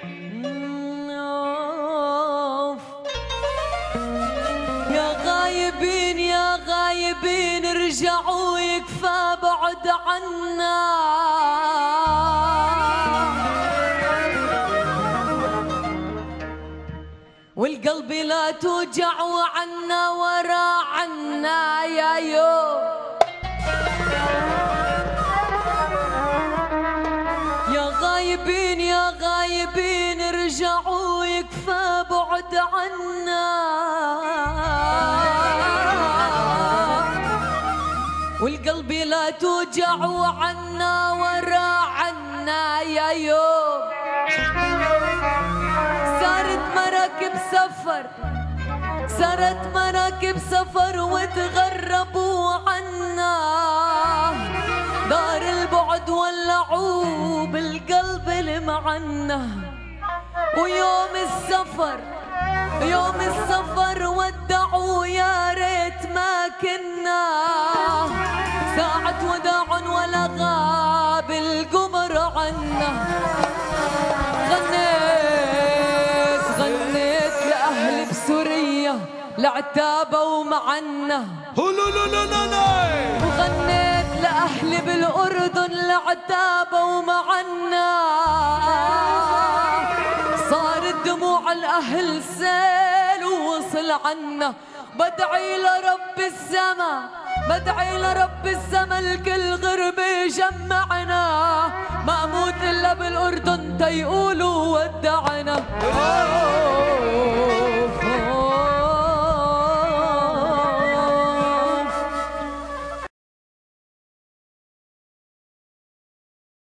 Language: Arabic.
يا غايبين يا غايبين ارجعوا يكفى بعد عنا. والقلب لا توجع وعنا ورا عنا يا يوم. يا غايبين يا غايبين ارجعوا يكفى بعد عنا. والقلب لا توجع وعنا ورا عنا يا يوم. صارت مراكب سفر صارت مراكب سفر وتغربوا عنا. دار البعد ولعوا بالقلب المعنى. ويوم السفر يوم السفر ودعوا يا ريت ما كنا. ساعة وداع ولا غاب القمر عنا. غنيت لأهل بسوريا لعتابوا معنا. وغنيت لأهل بالأردن لعتابوا معنا. صارت دموع الأهل سيل ووصل عنا. بدعي لرب السما بدعي لرب السما الكل غرب يجمعنا. ما اموت الا بالاردن تيقولوا ودعنا.